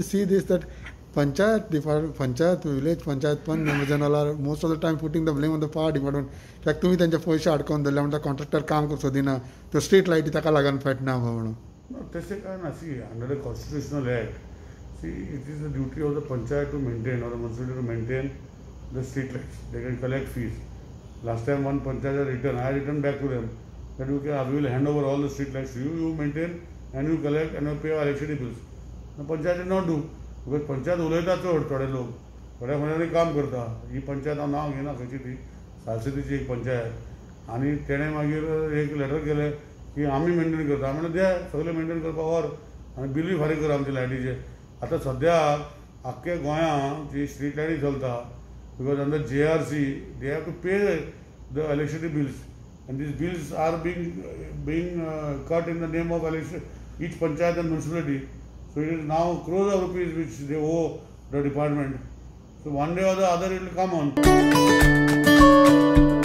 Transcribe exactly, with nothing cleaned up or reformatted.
see this that Panchayat, Panchayat, village Panchayat Pan members are most of the time putting the blame on the power department. Like तुम्ही त्यांच्या पैसे अडकवून दिले म्हणता contractor काम करतो दिना तो स्ट्रीट लाईट ताका लागून पेटना म्हणून. No, तसे काय ना. See, under the constitutional act, see, it is the duty of the panchayat to maintain or the municipality to maintain the street lights. They can collect fees. Last time one panchayat had written, I returned back to them that you can, we will hand over all the street lights to you, you maintain and you collect and you pay our electricity bills. The panchayat did not do because panchayat उलयता चड थोडे लोक थोड्या महिन्यांनी काम करता. ही पंचायत हांव नांव घेना खंयची ती सालसेतीची एक पंचायत आनी तेणें मागीर एक लेटर केलें की आमी मेंटेन करता. हांवें म्हणलें द्या सगळें मेंटेन करपाक व्हर आनी बिलूय फारीक कर आमचे लायटीचे. आतां सद्याक आख्ख्या गोंयांत जी स्ट्रीट लायटी चलता because under J R C they have to pay the electricity bills and these bills are being being uh, cut in the name of election, each panchayat and municipality. So it is now crores of rupees which they owe the department. So one day or the other it will come on.